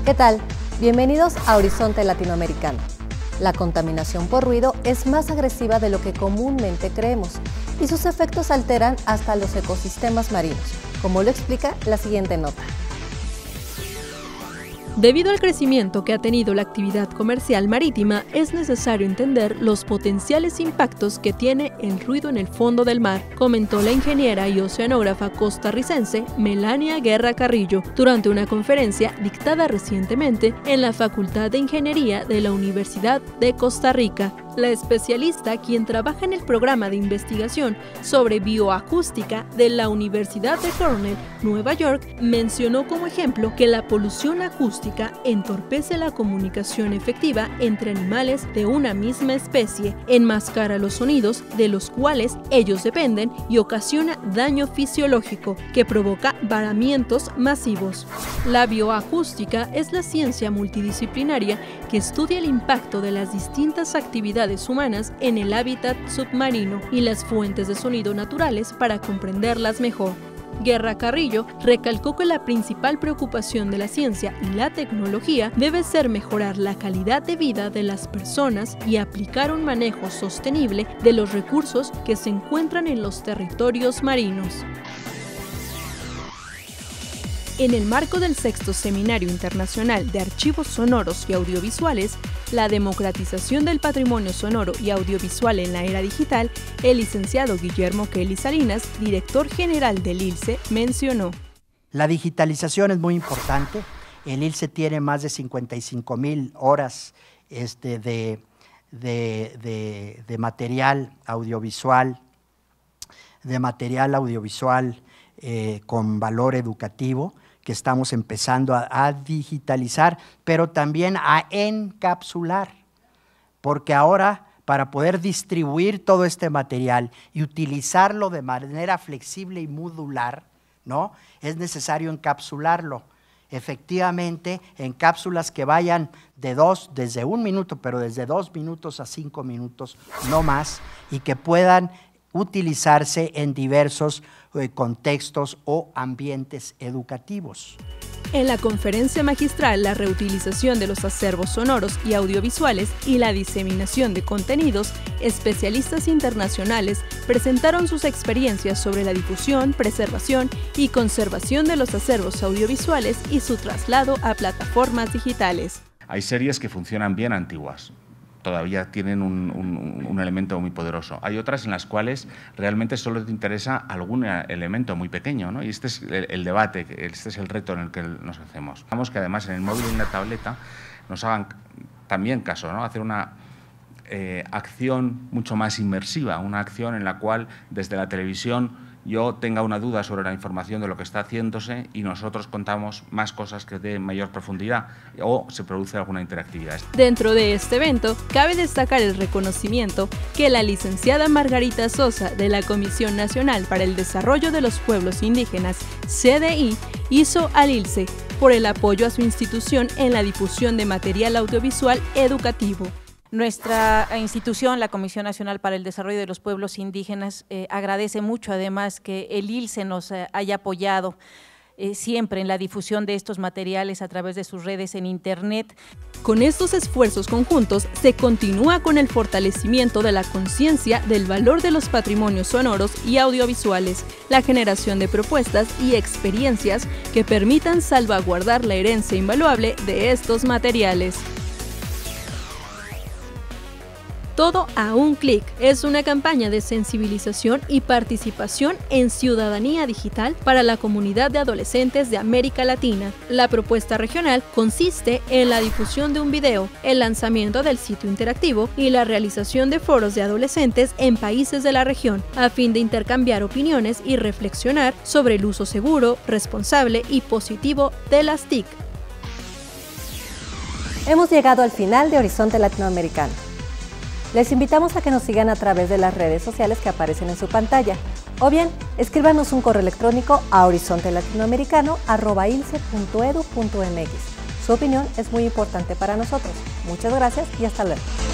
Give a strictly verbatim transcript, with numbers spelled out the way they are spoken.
¿Qué tal? Bienvenidos a Horizonte Latinoamericano. La contaminación por ruido es más agresiva de lo que comúnmente creemos y sus efectos alteran hasta los ecosistemas marinos, como lo explica la siguiente nota. Debido al crecimiento que ha tenido la actividad comercial marítima, es necesario entender los potenciales impactos que tiene el ruido en el fondo del mar, comentó la ingeniera y oceanógrafa costarricense Melania Guerra Carrillo durante una conferencia dictada recientemente en la Facultad de Ingeniería de la Universidad de Costa Rica. La especialista, quien trabaja en el programa de investigación sobre bioacústica de la Universidad de Cornell, Nueva York, mencionó como ejemplo que la polución acústica entorpece la comunicación efectiva entre animales de una misma especie, enmascara los sonidos de los cuales ellos dependen y ocasiona daño fisiológico que provoca varamientos masivos. La bioacústica es la ciencia multidisciplinaria que estudia el impacto de las distintas actividades humanas en el hábitat submarino y las fuentes de sonido naturales para comprenderlas mejor. Guerra Carrillo recalcó que la principal preocupación de la ciencia y la tecnología debe ser mejorar la calidad de vida de las personas y aplicar un manejo sostenible de los recursos que se encuentran en los territorios marinos. En el marco del sexto Seminario Internacional de Archivos Sonoros y Audiovisuales, la democratización del patrimonio sonoro y audiovisual en la era digital, el licenciado Guillermo Kelly Salinas, director general del I L S E, mencionó: La digitalización es muy importante. El I L S E tiene más de cincuenta y cinco mil horas este, de, de, de, de material audiovisual, de material audiovisual eh, con valor educativo, que estamos empezando a, a digitalizar, pero también a encapsular, porque ahora para poder distribuir todo este material y utilizarlo de manera flexible y modular, ¿no?, es necesario encapsularlo. Efectivamente, en cápsulas que vayan de dos, desde un minuto, pero desde dos minutos a cinco minutos, no más, y que puedan utilizarse en diversos eh, contextos o ambientes educativos. En la conferencia magistral, la reutilización de los acervos sonoros y audiovisuales y la diseminación de contenidos, especialistas internacionales presentaron sus experiencias sobre la difusión, preservación y conservación de los acervos audiovisuales y su traslado a plataformas digitales. Hay series que funcionan bien antiguas. Todavía tienen un, un, un elemento muy poderoso. Hay otras en las cuales realmente solo te interesa algún elemento muy pequeño, ¿no? Y este es el, el debate, este es el reto en el que nos hacemos. Vamos que además en el móvil y en la tableta nos hagan también caso, ¿no? Hacer una eh, acción mucho más inmersiva, una acción en la cual desde la televisión yo tenga una duda sobre la información de lo que está haciéndose y nosotros contamos más cosas que de mayor profundidad o se produce alguna interactividad. Dentro de este evento, cabe destacar el reconocimiento que la licenciada Margarita Sosa de la Comisión Nacional para el Desarrollo de los Pueblos Indígenas, C D I, hizo al I L S E por el apoyo a su institución en la difusión de material audiovisual educativo. Nuestra institución, la Comisión Nacional para el Desarrollo de los Pueblos Indígenas, eh, agradece mucho además que el I L S E nos eh, haya apoyado eh, siempre en la difusión de estos materiales a través de sus redes en Internet. Con estos esfuerzos conjuntos se continúa con el fortalecimiento de la conciencia del valor de los patrimonios sonoros y audiovisuales, la generación de propuestas y experiencias que permitan salvaguardar la herencia invaluable de estos materiales. Todo a un clic es una campaña de sensibilización y participación en ciudadanía digital para la comunidad de adolescentes de América Latina. La propuesta regional consiste en la difusión de un video, el lanzamiento del sitio interactivo y la realización de foros de adolescentes en países de la región, a fin de intercambiar opiniones y reflexionar sobre el uso seguro, responsable y positivo de las T I C. Hemos llegado al final de Horizonte Latinoamericano. Les invitamos a que nos sigan a través de las redes sociales que aparecen en su pantalla, o bien escríbanos un correo electrónico a horizontelatinoamericano arroba ilce punto edu punto mx. Su opinión es muy importante para nosotros. Muchas gracias y hasta luego.